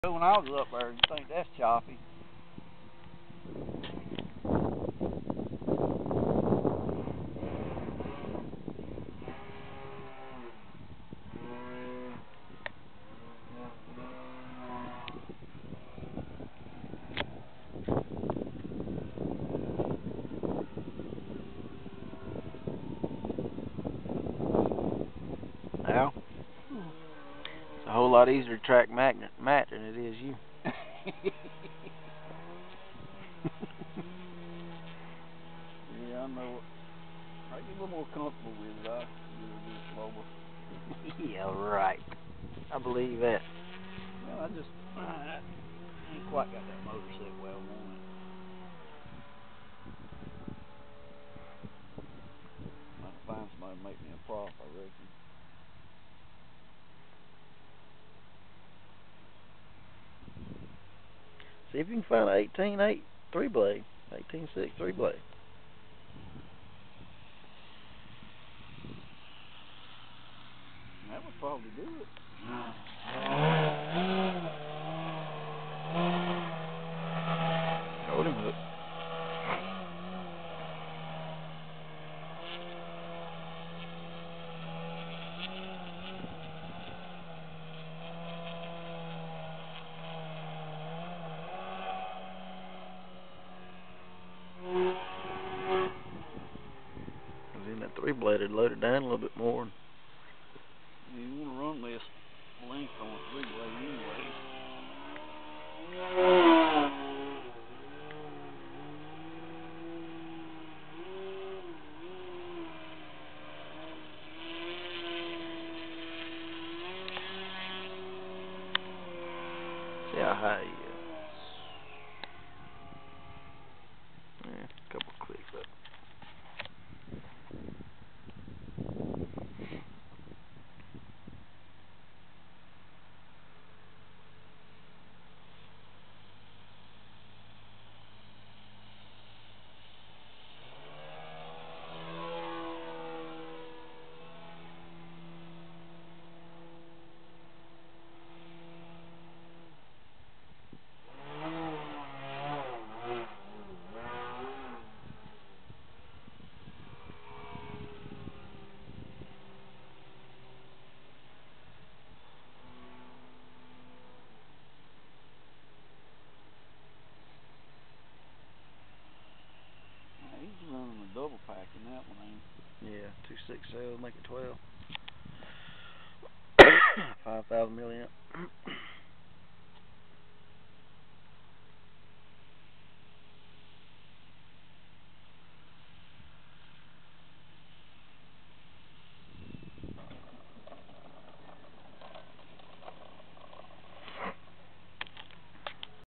When I was up there, you think that's choppy. Now, it's a whole lot easier to track Matt than it is you. Yeah, I know it. I get a little more comfortable with it. I get a little slower. Yeah, right. I believe that. Well, I just ain't quite got that motor set well on it. Might find somebody to make me a prop, I reckon. See if you can find an 18.8 3-blade, 18.6 3-blade. That would probably do it. Hold him hook. Then that 3-bladed load it down a little bit more. Yeah, you want to run this length on a 3-blade anyway. See how high he is. Yeah, a couple clicks up. He's running a double pack in that one, ain't he? Yeah, 2.6 cells make it 12. 5,000 milliamp.